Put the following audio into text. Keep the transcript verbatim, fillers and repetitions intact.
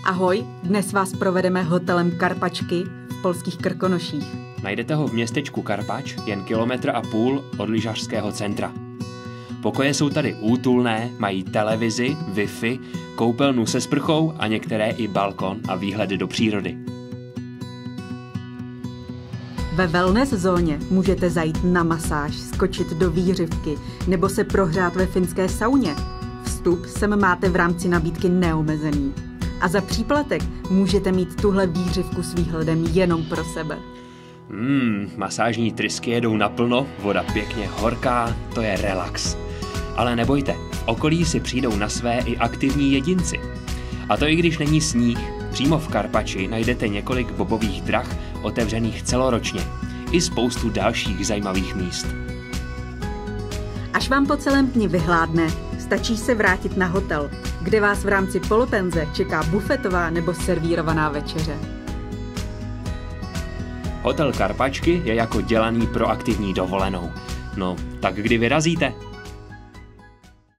Ahoj, dnes vás provedeme hotelem Karpačky v polských Krkonoších. Najdete ho v městečku Karpač, jen kilometr a půl od lyžařského centra. Pokoje jsou tady útulné, mají televizi, Wi-Fi, koupelnu se sprchou a některé i balkon a výhledy do přírody. Ve wellness zóně můžete zajít na masáž, skočit do výřivky nebo se prohřát ve finské sauně. Vstup sem máte v rámci nabídky neomezený. A za příplatek můžete mít tuhle výřivku s výhledem jenom pro sebe. Mmm, masážní trysky jedou naplno, voda pěkně horká, to je relax. Ale nebojte, v okolí si přijdou na své i aktivní jedinci. A to i když není sníh, přímo v Karpači najdete několik bobových drah otevřených celoročně. I spoustu dalších zajímavých míst. Až vám po celém dni vyhládne, stačí se vrátit na hotel, kde vás v rámci polopenze čeká bufetová nebo servírovaná večeře. Hotel Karpačky je jako dělaný pro aktivní dovolenou. No, tak kdy vyrazíte?